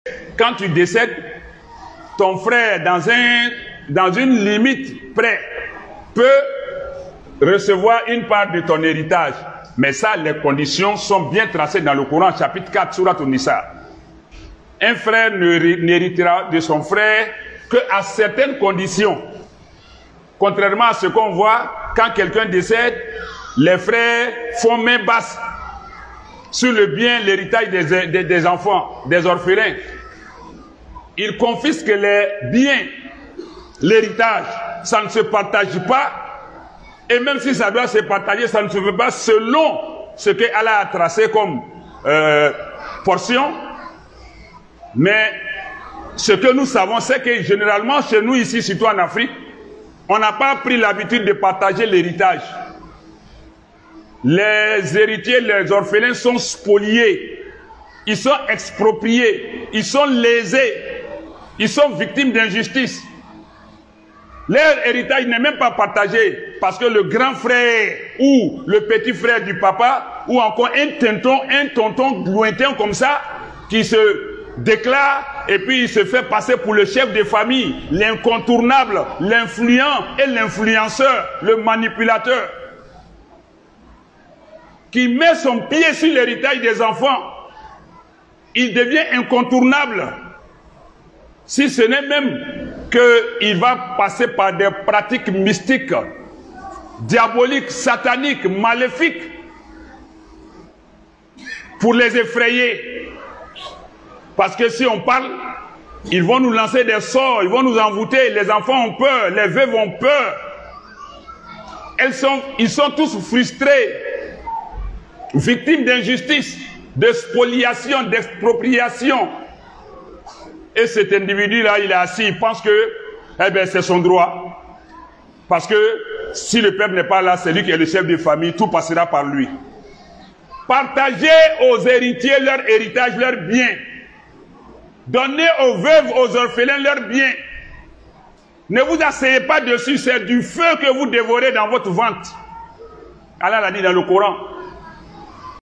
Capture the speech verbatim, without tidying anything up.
Quand tu décèdes, ton frère, dans, un, dans une limite près, peut recevoir une part de ton héritage. Mais ça, les conditions sont bien tracées dans le Coran, chapitre quatre, sourate An-Nisa. Un frère n'héritera de son frère qu'à certaines conditions. Contrairement à ce qu'on voit, quand quelqu'un décède, les frères font main basse sur le bien, l'héritage des, des, des enfants, des orphelins. Ils confisquent les biens, l'héritage. Ça ne se partage pas. Et même si ça doit se partager, ça ne se fait pas selon ce que Allah a tracé comme euh, portion. Mais ce que nous savons, c'est que généralement, chez nous ici, surtout en Afrique, on n'a pas pris l'habitude de partager l'héritage. Les héritiers, les orphelins sont spoliés. Ils sont expropriés. Ils sont lésés. Ils sont victimes d'injustice. Leur héritage n'est même pas partagé parce que le grand frère ou le petit frère du papa ou encore un tonton, un tonton lointain comme ça qui se déclare et puis il se fait passer pour le chef de famille, l'incontournable, l'influent et l'influenceur, le manipulateur qui met son pied sur l'héritage des enfants. Il devient incontournable. Si ce n'est même qu'il va passer par des pratiques mystiques, diaboliques, sataniques, maléfiques, pour les effrayer. Parce que si on parle, ils vont nous lancer des sorts, ils vont nous envoûter, les enfants ont peur, les veuves ont peur. Elles sont, ils sont tous frustrés, victimes d'injustice, de spoliation, d'expropriation. Et cet individu-là, il est assis, il pense que eh ben, c'est son droit. Parce que si le peuple n'est pas là, c'est lui qui est le chef de famille, tout passera par lui. Partagez aux héritiers leur héritage, leurs biens. Donnez aux veuves, aux orphelins leurs biens. Ne vous asseyez pas dessus, c'est du feu que vous dévorez dans votre ventre. Allah l'a dit dans le Coran.